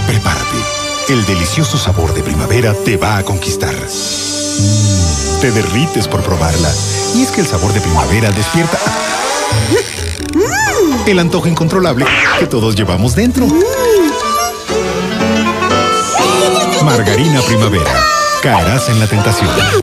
Prepárate. El delicioso sabor de primavera te va a conquistar. Te derrites por probarla. Y es que el sabor de primavera despierta el antojo incontrolable que todos llevamos dentro. Margarina Primavera. Caerás en la tentación.